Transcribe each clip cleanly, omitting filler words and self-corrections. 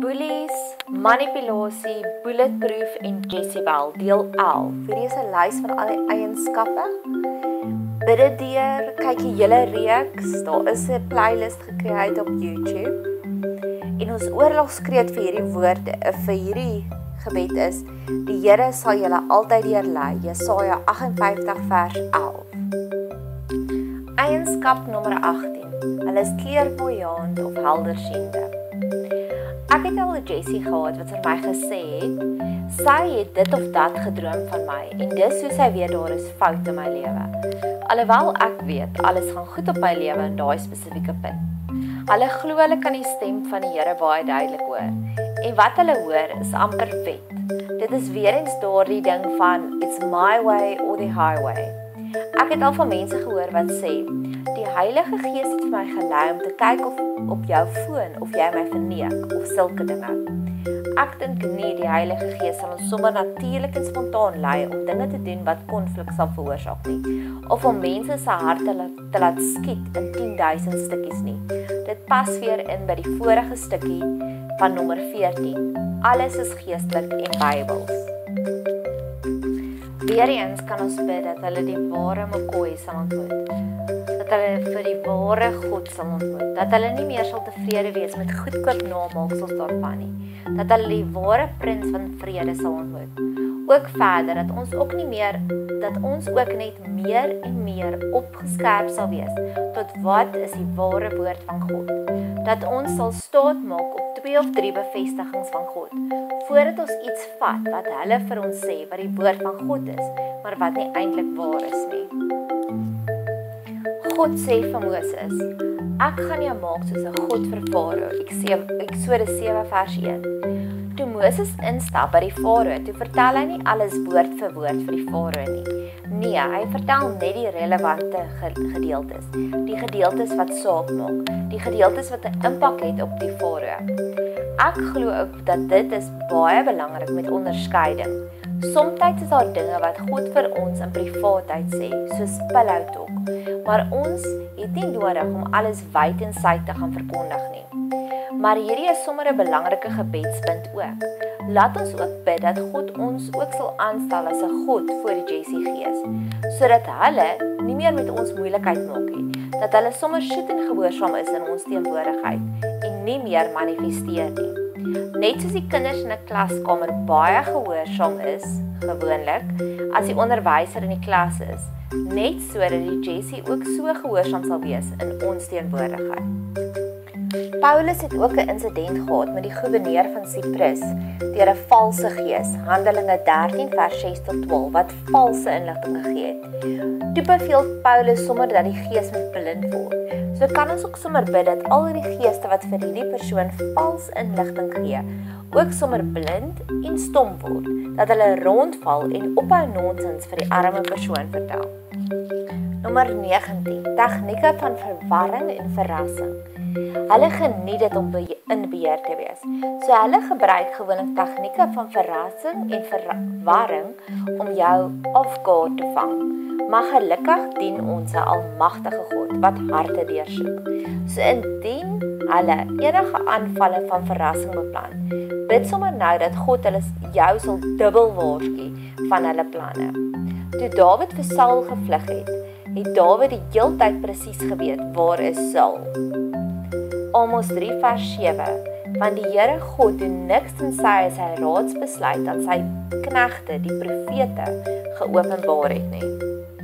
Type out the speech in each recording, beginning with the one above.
Bullies, manipulasie, bulletproof en Jezebel, deel 11. Hierdie is 'n lys van al die eienskappe. Bid dit deur, kyk die hele reeks. Daar is 'n playlist gecreate op YouTube. En ons oorlogskreet vir hierdie woorde, vir hierdie gebed is: die Here sal julle altyd deurlei. Jesaja 58 vers 11. Eienskap nommer 18. Hulle is kleurvoyant of heldersiende. Ek het al 'n Jessie gehad wat vir my gesê het, sy het dit of dat gedroom van my en dis hoe sy weet daar is fout in my lewe. Alhoewel ek weet alles gaan goed op my lewe in daai spesifieke punt. Hulle glo hulle kan die stem van die Here baie duidelik hoor. En wat hulle hoor is amper wet. Dit is weer eens daardie ding van it's my way or the highway. Ek het al van mense gehoor wat sê, die Heilige Gees het vir my gelei om te kyk of op jou foon of jy my verneek of sulke dinge. Ek dink nie die Heilige Gees sal ons sommer natuurlik en spontaan lei om dinge te doen wat konflik sal veroorsaak nie, of om mense se harte te laat skiet in 10.000 stukkies nie. Dit pas weer in by die vorige stukkie van nommer 14. Alles is geestelik en Bybels. Weereens kan ons bid dat hulle die ware McCoy sal ontmoet. Dat hulle vir die ware God sal ontmoet. Dat hulle nie meer sal tevrede wees met goedkoop namaaksels daarvan nie. Dat hulle die ware prins van vrede sal ontmoet. Ook verder dat ons ook net meer en meer opgeskerp sal wees tot wat is die ware woord van God. Dat ons sal staat maak op 2 of 3 bevestigings van God, voordat ons iets vat wat hulle vir ons sê wat die woord van God is, maar wat nie eintlik waar is nie. God sê vir Moses, ek gaan jou maak soos 'n God vir Farao, Eksodus 7 vers 1. Toe Moses instap by die Farao, toe vertel hy nie alles woord vir die Farao nie. Nee, hy vertel net die relevante gedeeltes, die gedeeltes wat saak maak, die gedeeltes wat 'n impak het op die Farao. Ek glo ook dat dit is baie belangrik met onderskeiding. Somstyds is daar dinge wat God vir ons in privaatheid sê, soos pillow talk, maar ons het nie nodig om alles wyd en suid te gaan verkondig nie. Maar hierdie is sommer 'n belangrike gebedspunt ook. Laat ons ook bid dat God ons ook sal aanstel as 'n God voor die Jessie Gees, sodat hulle nie meer met ons moeilikheid maak nie, dat hulle sommer soet en gehoorsaam is in ons teenwoordigheid en nie meer manifesteer nie. Net soos die kinders in 'n klaskamer baie gehoorsaam is, gewoonlik, as die onderwyser in die klas is, net so dat die Jessie ook so gehoorsaam sal wees in ons teenwoordigheid. Paulus het ook 'n insident gehad met die goewerneur van Siprus deur 'n valse gees, Handelinge 13 vers 6 tot 12, wat valse inligting gegee het. Toe beveel Paulus sommer dat die gees moet blind word. So kan ons ook sommer bid dat al die geeste wat vir hierdie persoon vals inligting gee, ook sommer blind en stom word, dat hulle rondval en ophou nonsens vir die arme persoon vertel. Nommer 19. Tegnieke van verwarring en verrassing. Hulle geniet dit om in beheer te wees. So hulle gebruik gewoonlik tegnieke van verrassing en verwarring om jou off guard te vang. Maar gelukkig dien ons 'n almagtige God wat harte deursoek. So indien hulle enige aanvalle van verrassing beplan, bid sommer nou dat God jou sal dubbel waarsku van hulle planne. Toe Dawid vir Saul gevlug het Dawid die heeltyd presies geweet waar is Saul. Amos 3 vers 7, want die Here God doen niks tensy sy raadsbesluit aan sy knegte, die profete, geopenbaar het nie.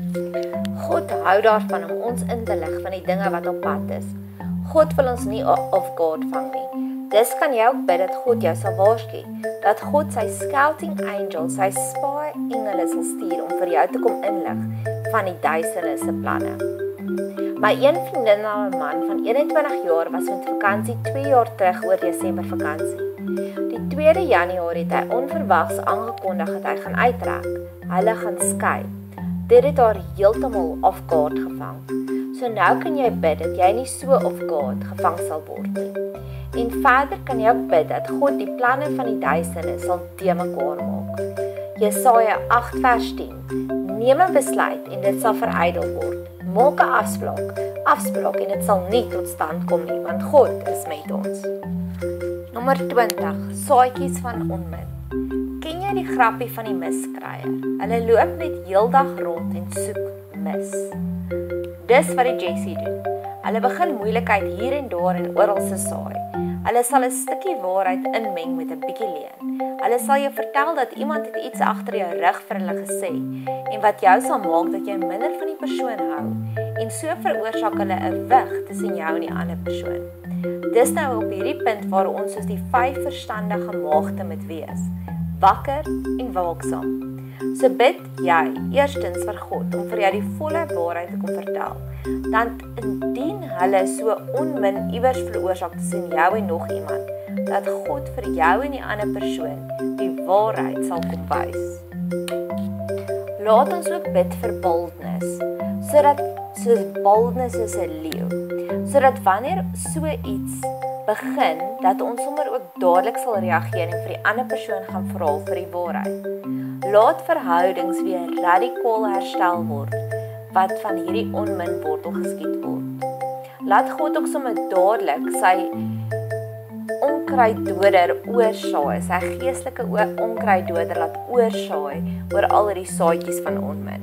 God hou daarvan om ons in te lig van die dinge wat op pad is. God wil ons nie off guard vang nie. Dis kan jy ook bid dat God jou sal waarsku, dat God sy scouting angel, sy spy engele sal stuur om vir jou te kom inlig van die duisende se planne. My een vriendin en 'n man van 21 jaar was met vakansie 2 jaar terug oor Desember vakansie. Die 2de Januarie het hy onverwags aangekondig dat hy gaan uittrek. Hulle gaan skei. Dit het haar heeltemal off guard gevang. So nou kan jy bid dat jy nie so off guard gevang sal word nie. En verder kan jy ook bid dat God die planne van die duisende sal te mekaar maak. Jesaja 8 vers 10. Neem 'n besluit en dit sal verydel word. Maak 'n afspraak en dit sal nie tot stand kom nie, want God is met ons. Nommer 20, saadjies van onmin. Ken jy die grappie van die miskryer? Hulle loop net heeldag rond en soek mis. Dis wat die Jessie doen. Hulle begin moeilikheid hier en daar en oral se saai. Hulle sal 'n stukkie waarheid inmeng met 'n bietjie leuen. Hulle sal jou vertel dat iemand het iets agter jou rug vir hulle gesê en wat jou sal maak dat jy minder van die persoon hou en so veroorsaak hulle 'n wig tussen jou en die ander persoon. Dis nou op hierdie punt waar ons soos die 5 verstandige maagde moet wees, wakker en waaksaam. So bid jy eerstens vir God om vir jou die volle waarheid te kom vertel. Dan indien hulle so onmin iewers veroorsaak tussen jou en nog iemand, dat God vir jou en die ander persoon die waarheid sal kom wys. Laat ons ook bid vir boldness, soos boldness is 'n leeu, sodat wanneer so iets begin, dat ons sommer ook dadelik sal reageer en vir die ander persoon gaan vra vir die waarheid. Laat verhoudings weer radikaal herstel word, wat van hierdie onmin wortel geskiet word. Laat God ook sommer dadelik sy onkruiddoder oorsaai, sy geestelike onkruiddoder laat oorsaai oor al hierdie saadjies van onmin.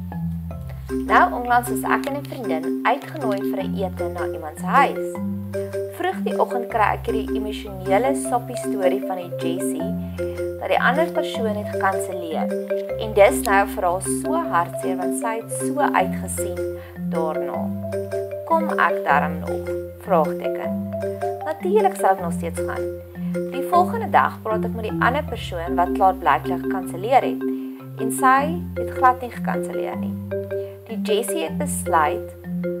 Nou onlangs is ek en 'n vriendin uitgenooi vir 'n ete na iemand se huis. Vroeg die oggend kry ek hierdie emosionele sappie storie van die Jessie dat die ander persoon het gekanselleer en dis nou vir haar so hartseer want sy het so uitgesien daarna. Kom ek darm nog? Vraagteken. Natuurlik sal ek nog steeds gaan. Die volgende dag praat ek met die ander persoon wat klaarblyklik gekanselleer het en sy het glad nie gekanselleer nie. Die Jessie het besluit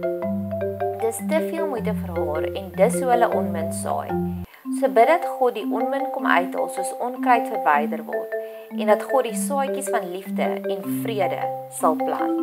dis te veel moeite vir haar en dis hoe hulle onmin saai. So bid dat God die onmin kom uithaal soos onkruid verwyder word en dat God die saadjies van liefde en vrede sal plant.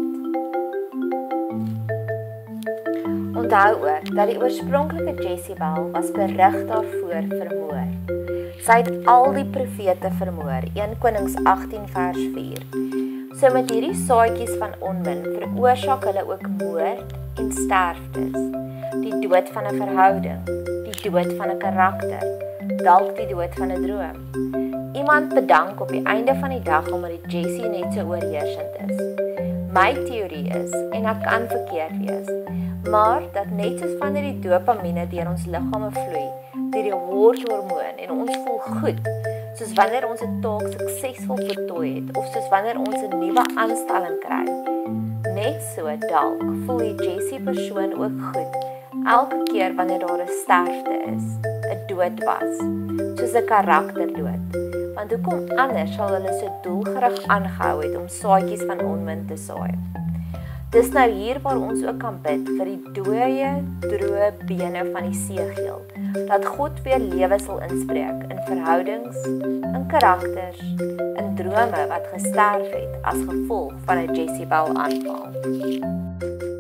Onthou ook dat die oorspronklike Jezebel was berig daarvoor vermoor. Sy het al die profete vermoor, 1 Konings 18 vers 4. So met hierdie saadjies van onmin veroorsaak hulle ook moord en sterftes, die dood van 'n verhouding, die dood van 'n karakter, dalk die dood van 'n droom. Iemand bedank op die einde van die dag omdat die Jessie net so oorheersend is. My teorie is, en ek kan verkeerd wees, maar dat net soos wanneer die dopamine deur ons liggame vloei, deur die hormoon en ons voel goed, soos wanneer ons 'n taak suksesvol voltooi het, of soos wanneer ons 'n nuwe aanstelling kry. Net so dalk voel die Jessie persoon ook goed, elke keer wanneer daar 'n sterfte is, 'n dood was, soos 'n karakterdood. Want hoekom anders sal hulle so doelgerig aangehou het om saadjies van onmin te saai? Dis nou hier waar ons ook kan bid vir die dooie, droë bene van die seegeel, dat God weer lewe sal inspreek in verhoudings, in karakters, in drome wat gesterf het as gevolg van 'n Jezebel aanval.